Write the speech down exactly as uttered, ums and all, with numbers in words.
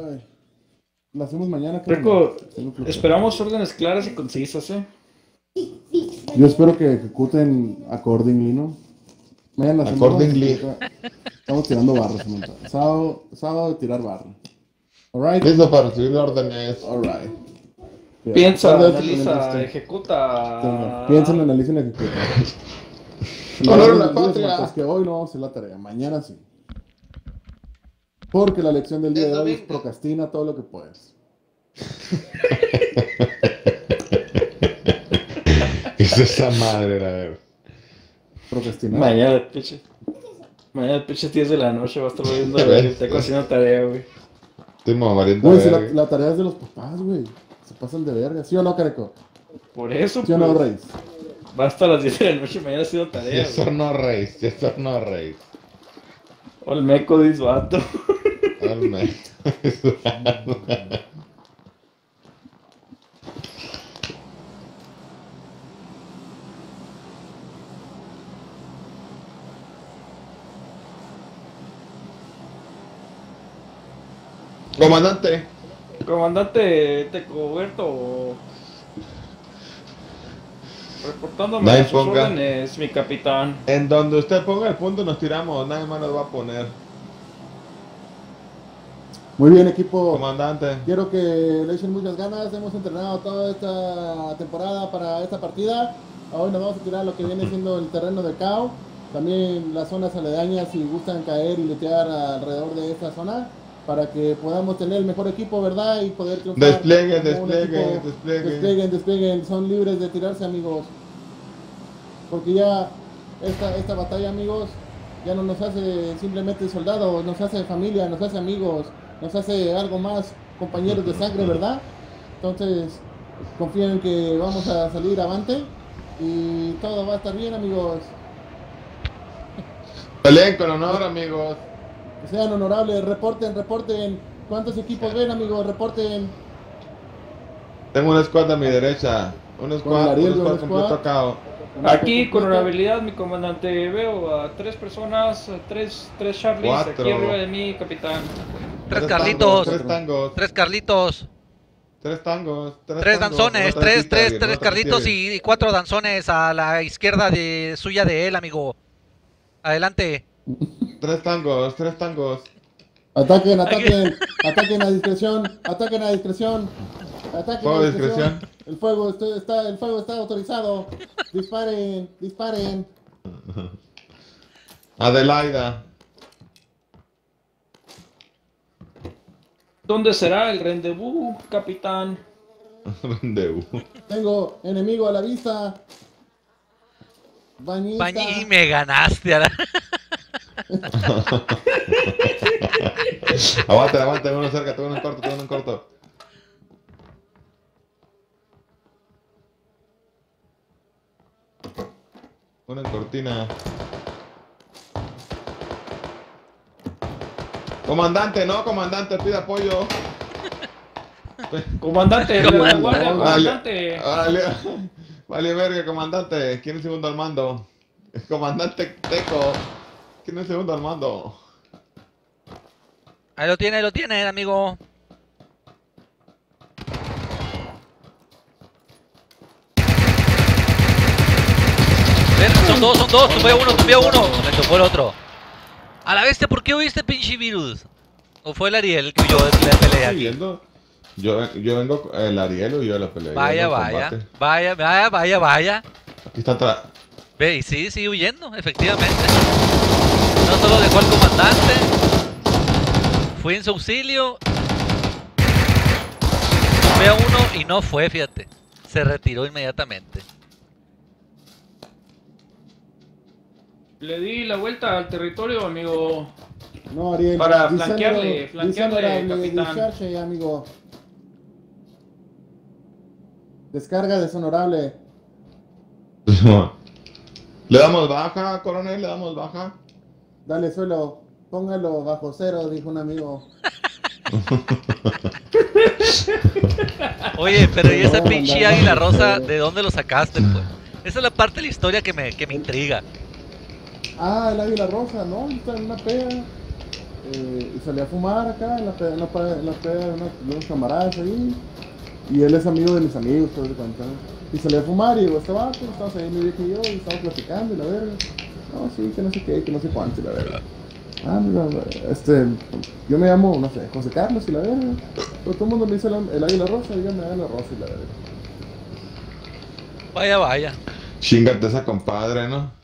Ay, la hacemos mañana. Reco, esperamos órdenes claras y concisas, ¿eh? Yo espero que ejecuten accordingly, ¿no? Mañana la hacemos. Accordingly. Estamos tirando barras. Sábado, sábado de tirar barra. Alright. Listo para recibir órdenes. Alright. Piensa, analiza, ejecuta. Piensa, analiza y ejecuta. Honor a la patria. Es que hoy no vamos a hacer la tarea, mañana sí. Porque la lección del día de hoy es procrastina todo lo que puedes. ¿Qué es esa madre, la verdad? Procrastinar. Mañana el pinche. Mañana el pinche diez de la noche va a estar viendo a ver, está haciendo tarea, güey. Estoy mamariendo. Güey, si la, la tarea es de los papás, güey. Se pasan de verga, ¿sí o no, Careco? Por eso, ¿sí o no, Reis? Va hasta las diez de la noche y mañana haciendo tarea. Yes or no, Reis. Yes or no, Reis. Olmeco disvato. Olmeco disvato. Comandante. Comandante Tecoberto. Reportándome a sus órdenes, mi capitán. En donde usted ponga el punto nos tiramos, nadie más nos va a poner. Muy bien, equipo. Comandante. Quiero que le echen muchas ganas. Hemos entrenado toda esta temporada para esta partida. Hoy nos vamos a tirar lo que viene siendo el terreno de Cao. También las zonas aledañas si gustan caer y lutear alrededor de esta zona. Para que podamos tener el mejor equipo, ¿verdad? Y poder triunfar. Desplieguen, desplieguen, desplieguen. Desplieguen, desplieguen. Son libres de tirarse, amigos. Porque ya esta, esta batalla, amigos, ya no nos hace simplemente soldados, nos hace familia, nos hace amigos, nos hace algo más, compañeros de sangre, ¿verdad? Entonces, confíen en que vamos a salir avante y todo va a estar bien, amigos. Peleen con honor, amigos. Sean honorables, reporten, reporten. ¿Cuántos equipos ven, amigos? Reporten. Tengo una squad a mi derecha. Un squad, un squad completo Cao. Aquí, con honorabilidad, mi comandante, veo a tres personas, tres, tres Charlies Cuatro. Aquí arriba de mí, capitán. Tres, tres Carlitos. Tangos, tres tangos. Tres Carlitos. Tres tangos. Tres, tres tangos, danzones, no tres, tres, bien, tres no Carlitos bien. y, y cuatro danzones a la izquierda de suya de él, amigo. Adelante. Tres tangos, tres tangos. Ataquen, ataquen, ataquen a discreción, ataquen a discreción. Ataquen Fuego a de discreción. discreción. El fuego está, está, el fuego está autorizado. Disparen, disparen. Adelaida. ¿Dónde será el rendezvous, capitán? Rendezvous. Tengo enemigo a la vista. Bañista. Bañi, me ganaste. A la... Aguante, aguante, tengo uno cerca, tengo uno en corto, tengo uno en corto. Uno en cortina. Comandante, no, comandante, pide apoyo. Comandante, de la guardia, comandante. Vale, vale, verga, comandante. ¿Quién es el segundo al mando? Comandante Teco. ¿Quién es el segundo al mando? Ahí lo tiene, ahí lo tiene, amigo. Ven, son dos, son dos. Tumbé uno, tumbé uno. Me tocó el otro. A la bestia, ¿por qué oíste pinche virus? ¿O fue el Ariel el que huyó de la pelea aquí? Viendo? Yo, yo vengo, el Ariel huyó de la pelea. Vaya, vaya, vaya, vaya, vaya, vaya. Aquí está atrás. Ve, y sí, sigue huyendo, efectivamente. No solo dejó al comandante, fui en su auxilio, tumbé a uno y no fue, fíjate. Se retiró inmediatamente. Le di la vuelta al territorio, amigo. No, Ariel. Para Dishonorable- flanquearle, flanquearle, dishonorable capitán. discharge, amigo. Descarga deshonorable. Le damos baja, coronel, le damos baja. Dale suelo. Póngalo bajo cero, dijo un amigo. Oye, pero ¿y esa No, pinche no, águila no, rosa, no. de dónde lo sacaste, pues? Esa es la parte de la historia que me, que me intriga. Ah, el águila rosa, ¿no? Está en una pega. eh, y salí a fumar acá en la peda, en la peda, en la peda de, una- de unos camaradas ahí. Y él es amigo de mis amigos, todo de cuenta. Y salí a fumar y llegó este vato, estábamos ahí mi vieja y yo, y estábamos platicando y la verga. No, sí, que no sé qué, que no sé cuánto y la verga. Ah, mira, este, yo me llamo, no sé, José Carlos y la verga. Pero todo el mundo me dice el, el águila rosa, dígame águila rosa y la verga. Vaya, vaya. Chingate esa compadre, ¿no?